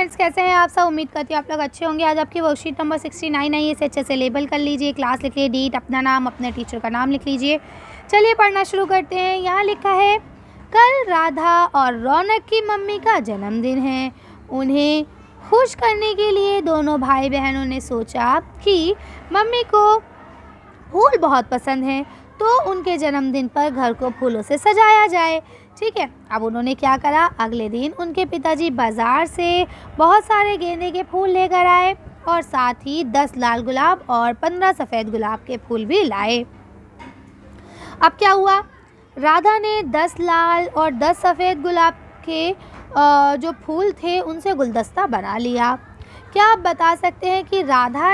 Friends, कैसे हैं आप सब। उम्मीद करती हूँ आप लोग अच्छे होंगे। आज आपकी वर्कशीट नंबर 69 आई है, इसे अच्छे से लेबल कर लीजिए। क्लास लिख लीजिए, डेट, अपना नाम, अपने टीचर का नाम लिख लीजिए। चलिए पढ़ना शुरू करते हैं। यहाँ लिखा है, कल राधा और रौनक की मम्मी का जन्मदिन है। उन्हें खुश करने के लिए दोनों भाई बहनों ने सोचा कि मम्मी को फूल बहुत पसंद है, तो उनके जन्मदिन पर घर को फूलों से सजाया जाए। ठीक है, अब उन्होंने क्या करा, अगले दिन उनके पिताजी बाज़ार से बहुत सारे गेंदे के फूल लेकर आए और साथ ही 10 लाल गुलाब और 15 सफ़ेद गुलाब के फूल भी लाए। अब क्या हुआ, राधा ने 10 लाल और 10 सफ़ेद गुलाब के जो फूल थे उनसे गुलदस्ता बना लिया। क्या आप बता सकते हैं कि राधा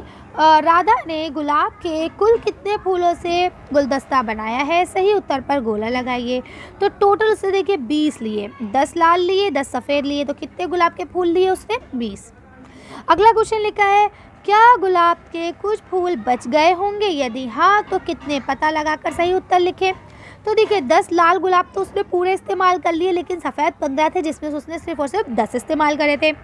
ने गुलाब के कुल कितने फूलों से गुलदस्ता बनाया है? सही उत्तर पर गोला लगाइए। तो टोटल से देखिए 20 लिए, 10 लाल लिए, 10 सफ़ेद लिए, तो कितने गुलाब के फूल लिए उसने? 20। अगला क्वेश्चन लिखा है, क्या गुलाब के कुछ फूल बच गए होंगे? यदि हाँ तो कितने? पता लगाकर सही उत्तर लिखें। तो देखिए 10 लाल गुलाब तो उसने पूरे इस्तेमाल कर लिए, लेकिन सफ़ेद 15 थे जिसमें उसने सिर्फ और सिर्फ 10 इस्तेमाल करे थे।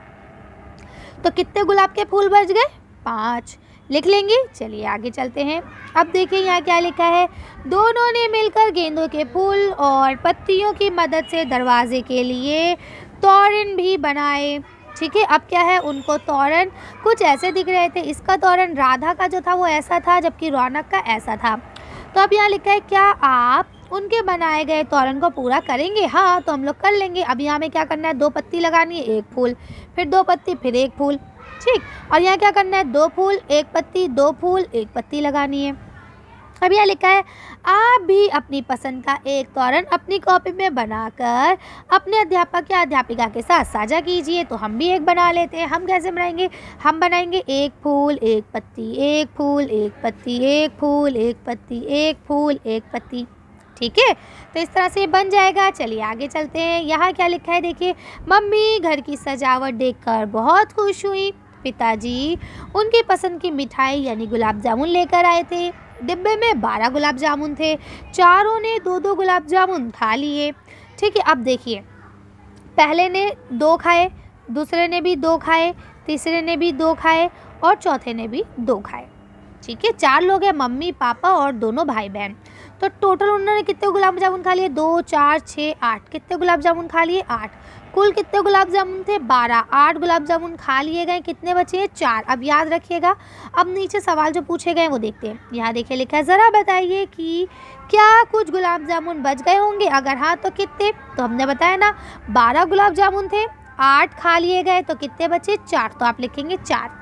तो कितने गुलाब के फूल बच गए? 5 लिख लेंगे। चलिए आगे चलते हैं। अब देखिए यहाँ क्या लिखा है, दोनों ने मिलकर गेंदों के फूल और पत्तियों की मदद से दरवाजे के लिए तोरण भी बनाए। ठीक है, अब क्या है, उनको तोरण कुछ ऐसे दिख रहे थे। इसका तोरण राधा का जो था वो ऐसा था, जबकि रौनक का ऐसा था। तो अब यहाँ लिखा है, क्या आप उनके बनाए गए तोरण को पूरा करेंगे? हाँ, तो हम लोग कर लेंगे। अब यहाँ में क्या करना है, 2 पत्ती लगानी है, 1 फूल, फिर 2 पत्ती, फिर 1 फूल। ठीक, और यहाँ क्या करना है, 2 फूल, 1 पत्ती, 2 फूल, 1 पत्ती लगानी है। अब यहाँ लिखा है, आप भी अपनी पसंद का एक तोरण अपनी कॉपी में बनाकर अपने अध्यापक या अध्यापिका के साथ साझा कीजिए। तो हम भी एक बना लेते हैं। हम कैसे बनाएंगे, हम बनाएंगे 1 फूल 1 पत्ती, 1 फूल 1 पत्ती, 1 फूल 1 पत्ती, 1 फूल 1 पत्ती। ठीक है, तो इस तरह से बन जाएगा। चलिए आगे चलते हैं। यहाँ क्या लिखा है, देखिए, मम्मी घर की सजावट देखकर बहुत खुश हुई। पिताजी उनकी पसंद की मिठाई यानी गुलाब जामुन लेकर आए थे। डिब्बे में 12 गुलाब जामुन थे। चारों ने 2-2 गुलाब जामुन खा लिए। ठीक है, अब देखिए, पहले ने 2 खाए, दूसरे ने भी 2 खाए, तीसरे ने भी 2 खाए और चौथे ने भी 2 खाए। ठीक है, 4 लोग हैं, मम्मी पापा और दोनों भाई बहन। तो टोटल उन्होंने कितने गुलाब जामुन खा लिए? 2, 4, 6, 8। कितने गुलाब जामुन खा लिए? 8। कुल कितने गुलाब जामुन थे? 12। 8 गुलाब जामुन खा लिए गए, कितने बचे? 4। अब याद रखिएगा। अब नीचे सवाल जो पूछे गए वो देखते हैं। यहाँ देखिए लिखा है, ज़रा बताइए कि क्या कुछ गुलाब जामुन बच गए होंगे? अगर हाँ तो कितने? तो हमने बताया ना, 12 गुलाब जामुन थे, 8 खा लिए गए, तो कितने बचे? 4। तो आप लिखेंगे 4।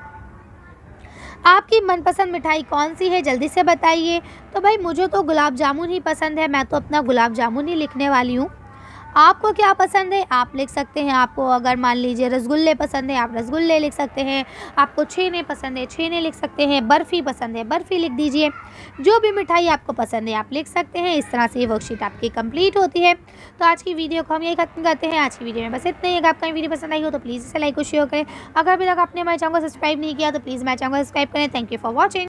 आपकी मनपसंद मिठाई कौन सी है? जल्दी से बताइए। तो भाई मुझे तो गुलाब जामुन ही पसंद है, मैं तो अपना गुलाब जामुन ही लिखने वाली हूँ। आपको क्या पसंद है आप लिख सकते हैं। आपको अगर मान लीजिए रसगुल्ले पसंद है आप रसगुल्ले लिख सकते हैं। आपको छेने पसंद है छेने लिख सकते हैं। बर्फ़ी पसंद है बर्फ़ी लिख दीजिए। जो भी मिठाई आपको पसंद है आप लिख सकते हैं। इस तरह से ये वर्कशीट आपकी कंप्लीट होती है। तो आज की वीडियो को हम यही खत्म करते हैं। आज की वीडियो में बस इतना ही। अगर आपका वीडियो पसंद आई हो तो प्लीज़ इसे लाइक और शेयर करें। अगर अभी तक आपने हमारे चैनल को सब्सक्राइब नहीं किया तो प्लीज़ हमारे चैनल को सब्सक्राइब करें। Thank you for watching.